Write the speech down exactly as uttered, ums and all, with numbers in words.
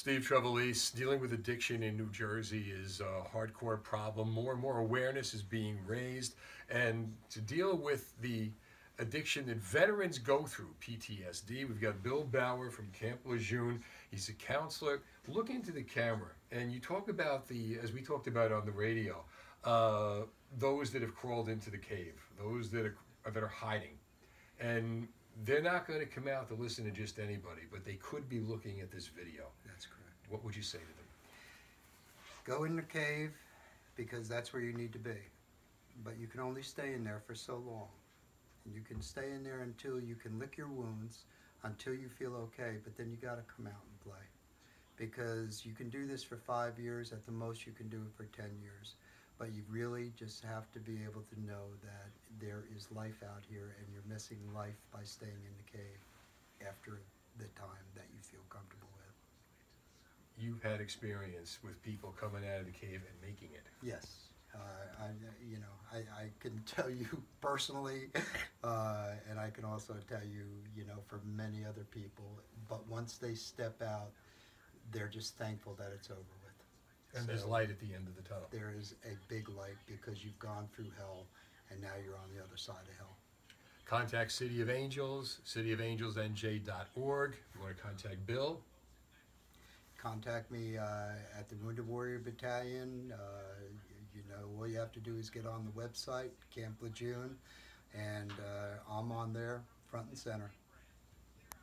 Steve Trevelise, dealing with addiction in New Jersey is a hardcore problem. More and more awareness is being raised, and to deal with the addiction that veterans go through, P T S D, we've got Bill Bauer from Camp Lejeunne. He's a counselor. Look into the camera, and you talk about the, as we talked about on the radio, uh, those that have crawled into the cave, those that are, that are hiding. And they're not going to come out to listen to just anybody, but they could be looking at this video. That's correct. What would you say to them? Go in the cave, because that's where you need to be. But you can only stay in there for so long. And you can stay in there until you can lick your wounds, until you feel okay, but then you got to come out and play. Because you can do this for five years, at the most you can do it for ten years. But you really just have to be able to know that there is life out here, and you're missing life by staying in the cave after the time that you feel comfortable with. You've had experience with people coming out of the cave and making it. Yes. Uh, I, you know, I, I can tell you personally, uh, and I can also tell you, you know, for many other people, but once they step out, they're just thankful that it's over with. And So there's light at the end of the tunnel. there is a big light, because you've gone through hell, and now you're on the other side of hell. Contact City of Angels, city of angels N J dot org. If you want to contact Bill, Contact me uh, at the Wounded Warrior Battalion. Uh, you know, all you have to do is get on the website, Camp Lejeunne, and uh, I'm on there front and center.